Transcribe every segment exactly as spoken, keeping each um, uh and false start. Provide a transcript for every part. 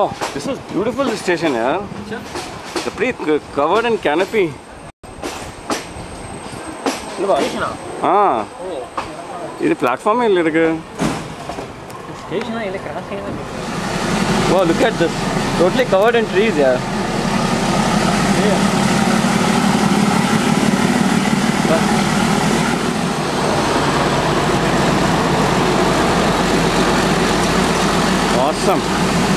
Wow, this is beautiful, this station, yeah. Sure. It's pretty covered in canopy. Station? Ah. Oh. This is platform. Station crossing. Wow, look at this. Totally covered in trees, yeah. Yeah. Awesome.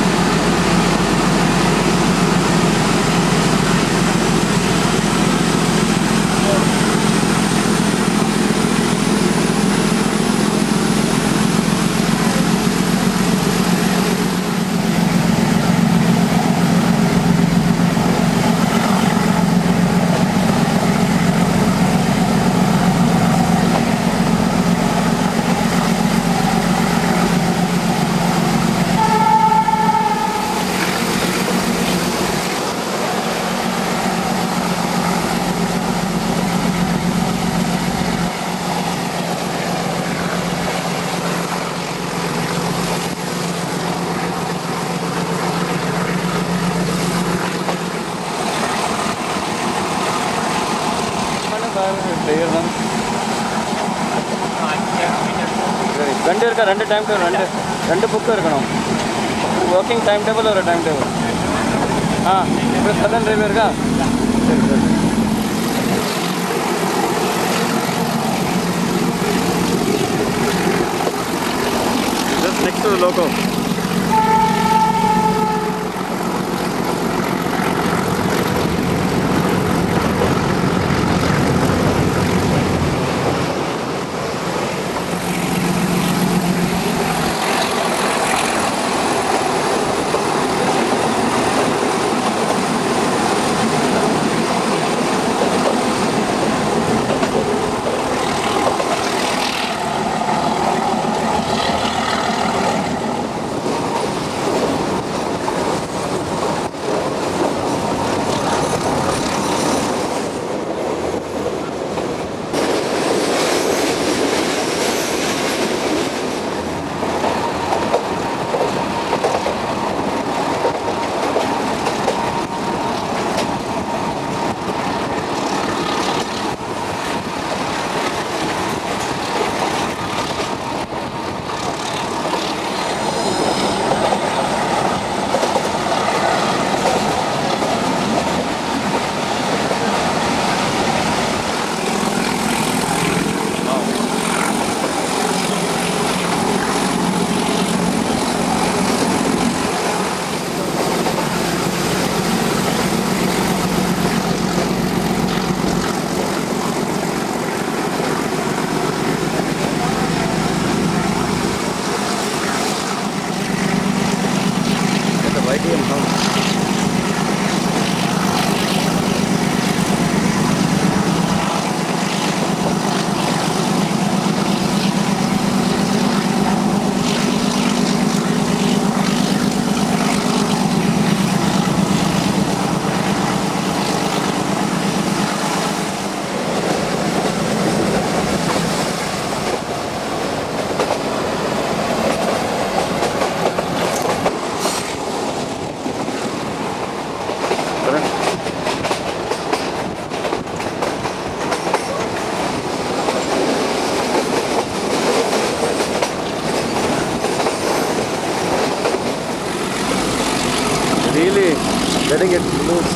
Gandhir ka rendu time table rendu rendu book irukano working timetable or a timetable ah ipo southern railway irka just next to the loco. Really letting it loose.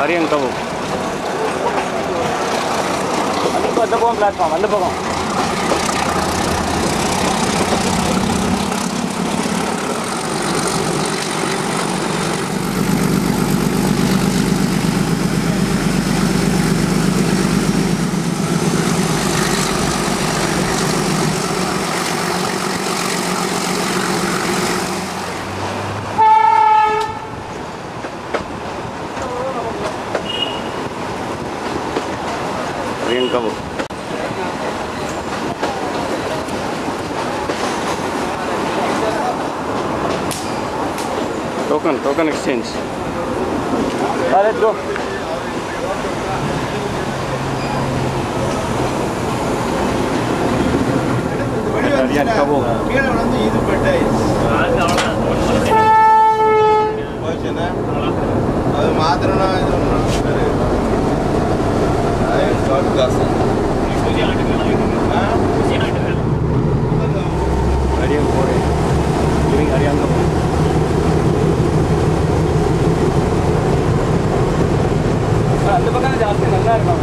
Aryankavu. அந்த பக்கம் platform அந்த பக்கம் Aryankavu. Token, token exchange. Ah, let's go. Aryankavu. அது மாத்திரம்னா Kottavasal. Aryankavu. Living Aryankavu. அந்த பக்கம் ஜாஸ்தி நல்லா இருக்கும்.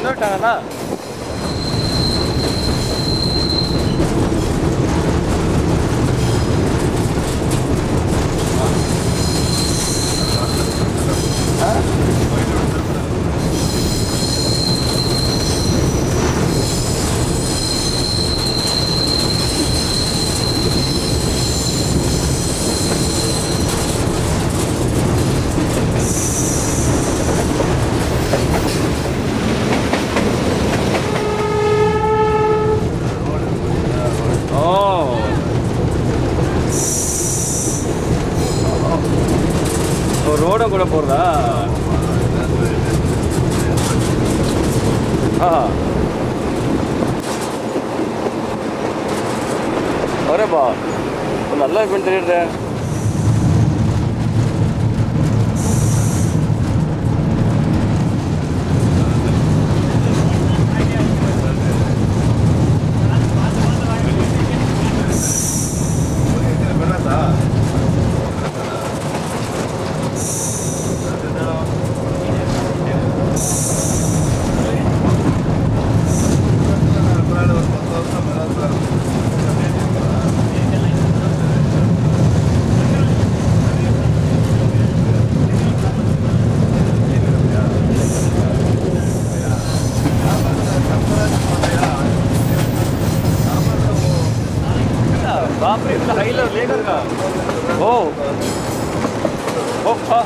விட்டாங்களா? ரோடும் கூட போகிறதா? ஆ வரேப்பா, நல்லா இப்போ தெரியுது. बाप रे, इतना हाई लेवल लेकर का ओ ओ हाँ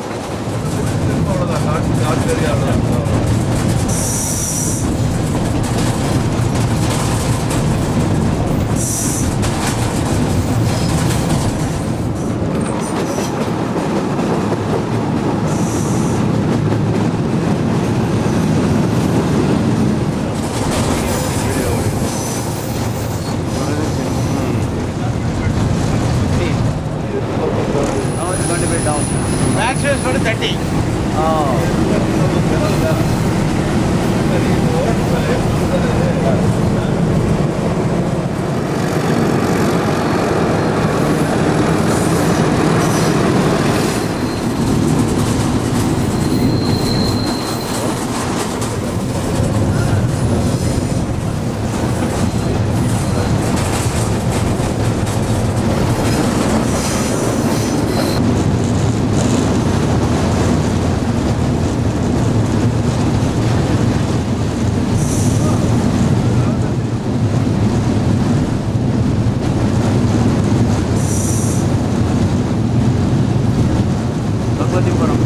Bhagavathipuram.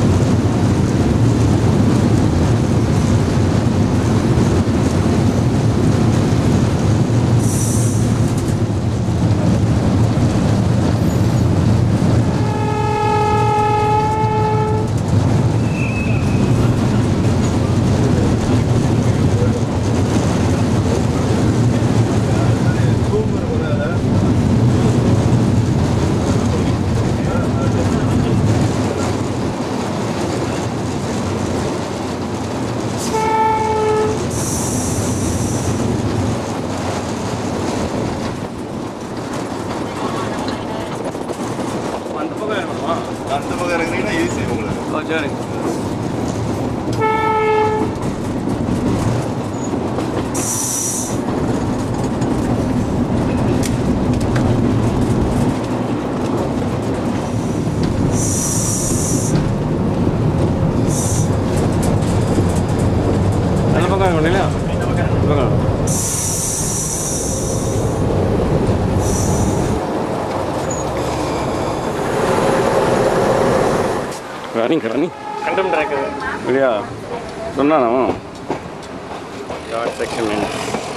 Running, running. Condom track. Yeah. So now, yard section ends.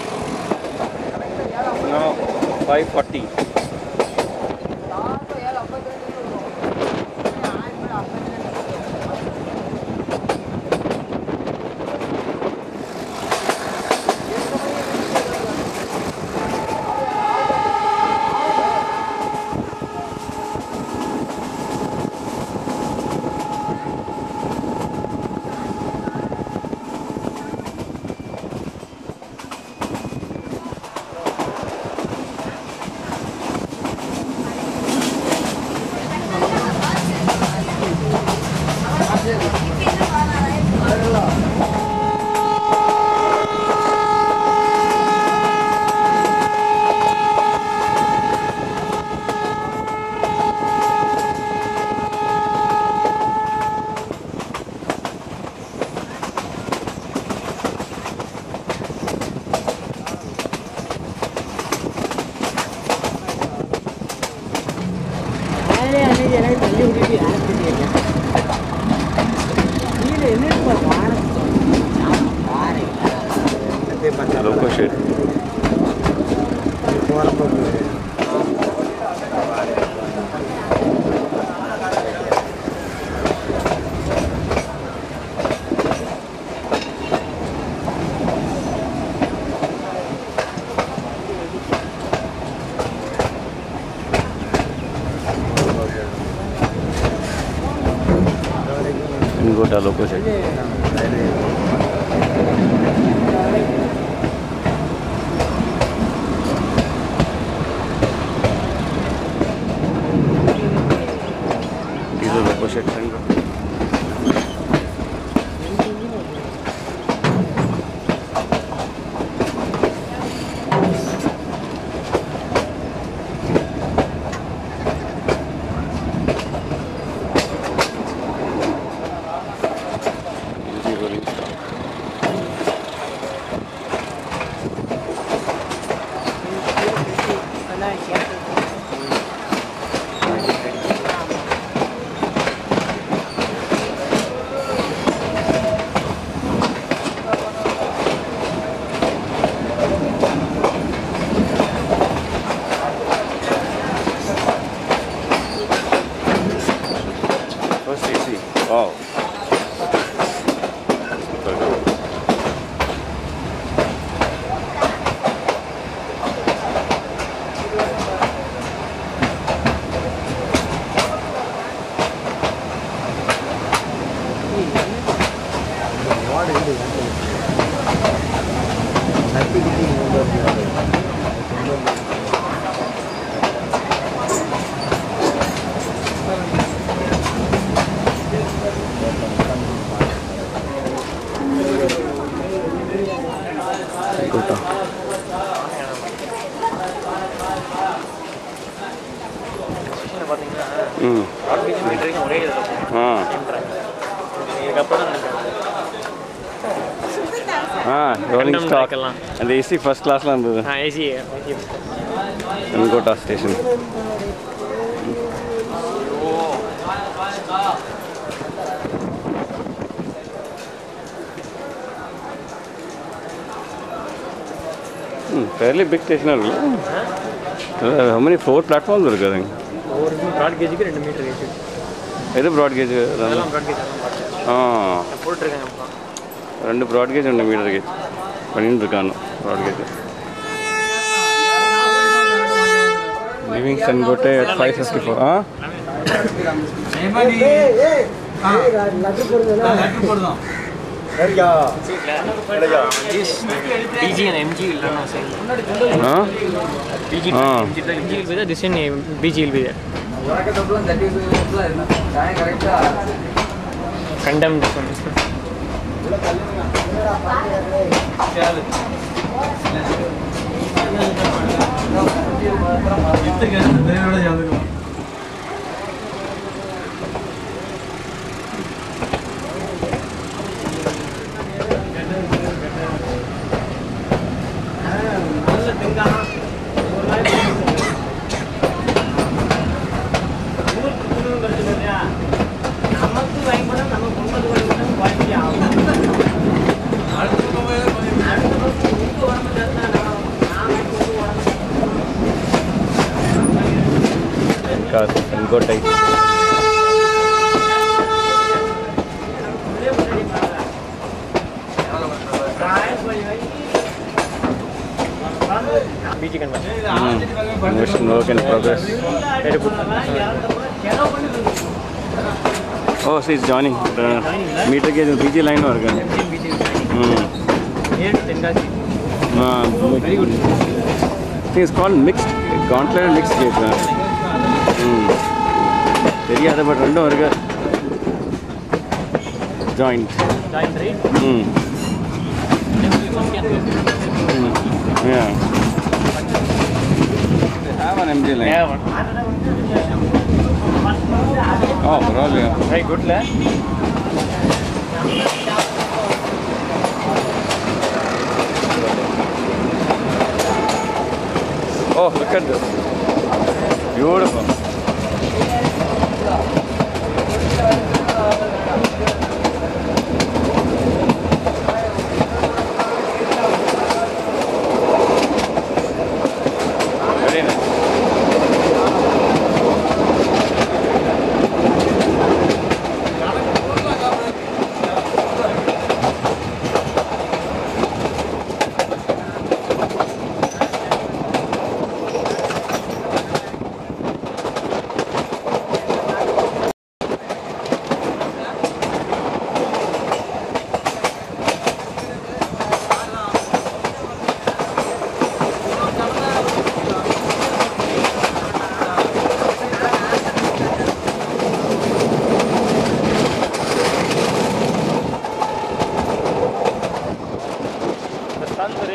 Now five forty. loco shit. Sengottai loco shit. These are loco shit. Wow. Mm. Ah, rolling stock. And the A C first class la irundhu. Ah, A C. Sengottai station. Hmm, fairly big station. Huh? How many four platforms are there? Four broad gauge ku two meter gauge. Is it broad gauge? Adala broad gauge. Ah. Support irukanga. Two broad gauge and two meter gauge. Pannindu irukano broad gauge. Leaving Sengottai at five fifty-four. Ah? P G and M G will run outside. Huh? P G, Ah. M G will be there. This in B G will be there. Condemned this one. Sengottai. B G conversion. Conversion work in progress. Oh, see, it's joining. The meter gauge P G line work. Hmm. Here to Tenkasi. Ah, very good. I think it's called mixed, gaunteled mixed gauge. Hmm. தெரியாது but ரெண்டும் இருக்கு. Joint. Joint right? Hmm. Hmm. Yeah. They have an M G line. Yeah, one. Oh, probably. Very good, la. Oh, look at this. Beautiful.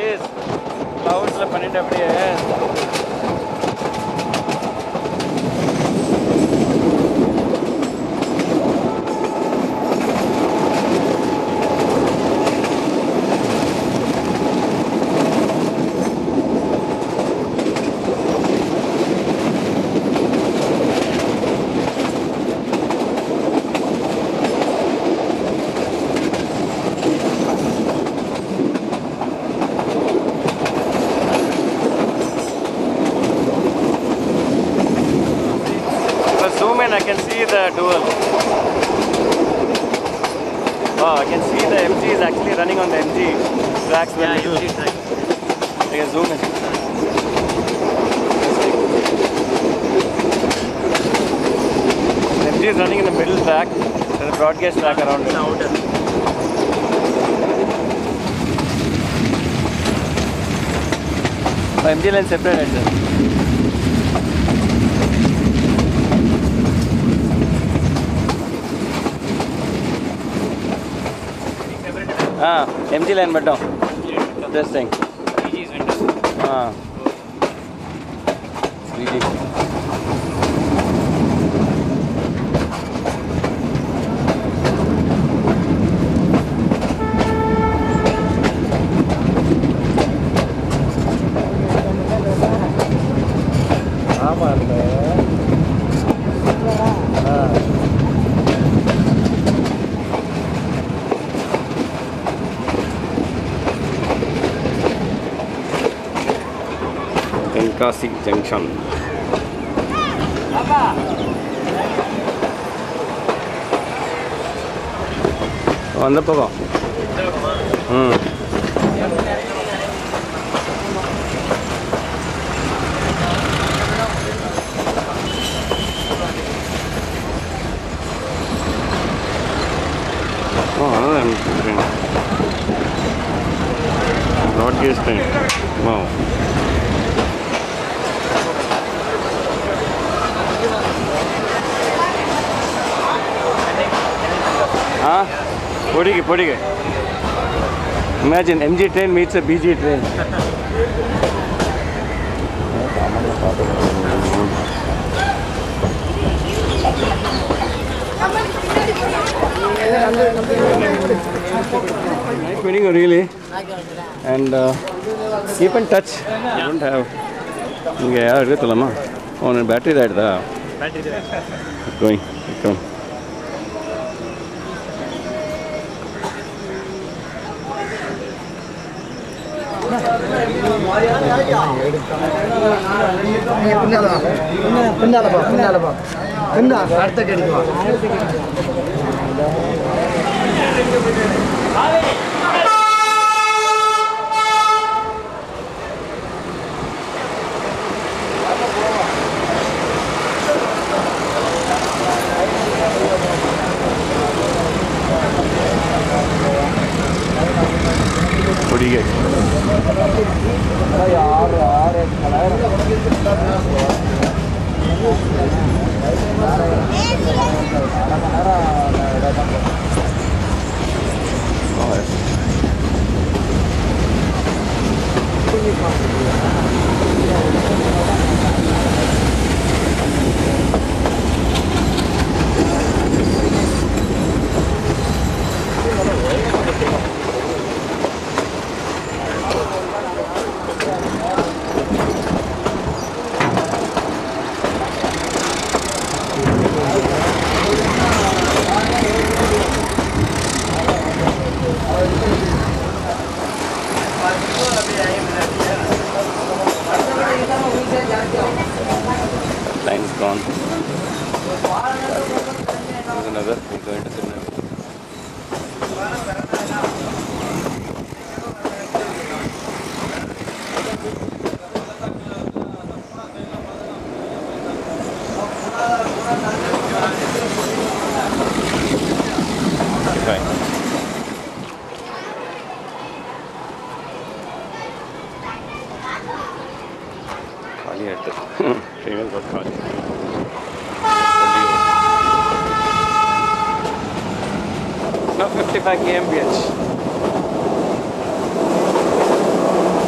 breeze. Clouds la பண்ணிட்டு அப்படியே I can see the dual. Wow, I can see the M G is actually running on the M G tracks. Yeah, M G track. I can zoom in. The M G is running in the middle track. There's a broad gauge track around it. Outer. Oh, M G line separated. Sir. Ah, M G line மட்டும். This thing. three G is window. Ah. three G. ஆமா இல்ல. Ah. Tenkasi Junction. அந்த பக்கம் ம் Oh, another train. Broad gauge train. Wow. Ah, Podighai, Podighai. Imagine M G train meets a B G train. Nice meeting you, really. And uh, keep in touch. I don't have. Inge yaar iruthalama. On battery died da. Battery died. Going. Come. பின்னாலப்பா பின்னாலப்பா பின்னா அடுத்த கடிக்குவா Podighai Exp. ஆறு ஆறு Oh, yes. Line is gone. Virudunagar, we go into Tirunelveli. Okay. Khali hai. Train has got khali. Now fifty-five kilometers per hour.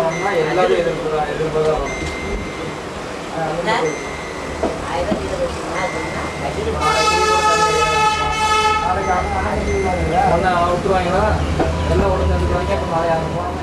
போனோம்னா எல்லாரும் எதிர்ப்பு எதிர்ப்பு தான் வரும். ஒன்று விட்டுருவாங்களா எல்லாம் ஒன்று வந்துருவாங்க. அப்போ நாளை அங்கே போனோம்னா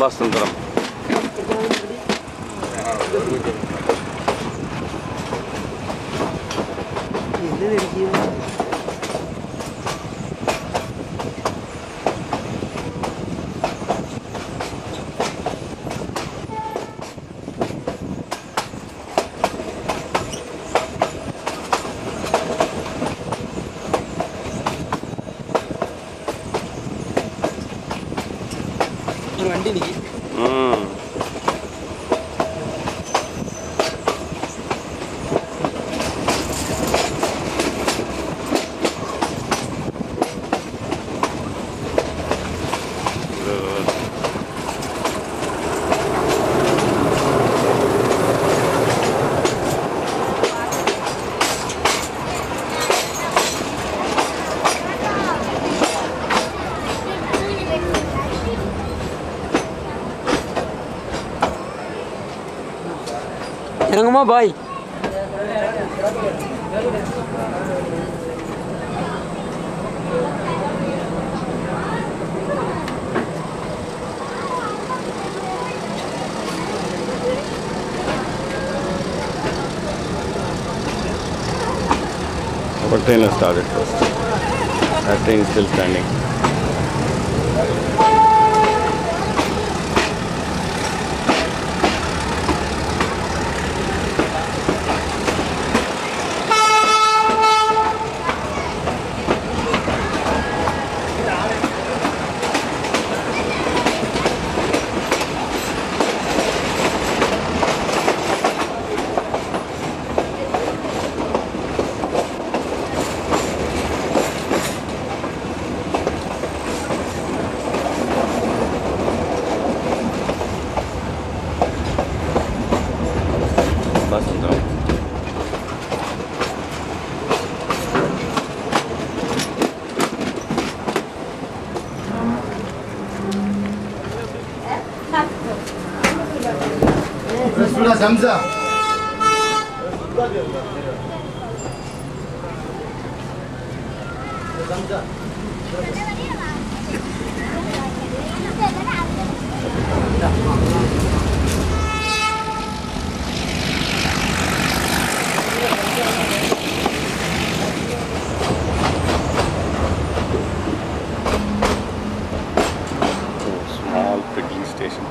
Ambasamaduram. Hmm. இறங்குமா பாய் Our train has started first. That train is still standing. Ambasamaduram. Rasulullah Zamza. Small, pretty station.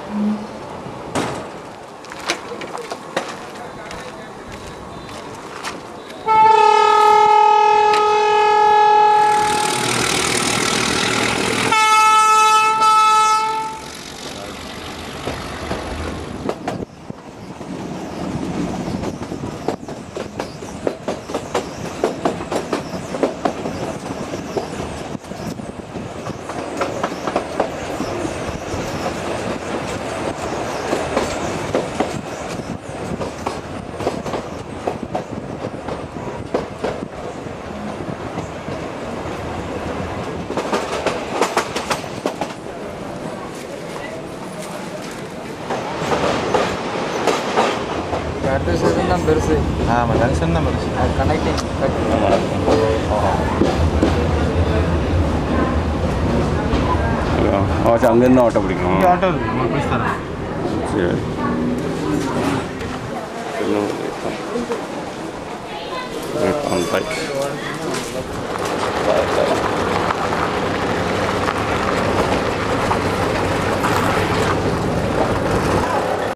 அடுத்த செஷன் தான் பெருசு ஆமாம் ஜங்ஷன் தான் பெருசு. அது கனெக்டிங் அங்கேருந்து ஆட்டோ பிடிக்கணும். இங்கே ஆட்டோ இருக்குது, உங்களுக்கு பிடிச்சி தரேன். சரி. Wait on bike. Bye, bye.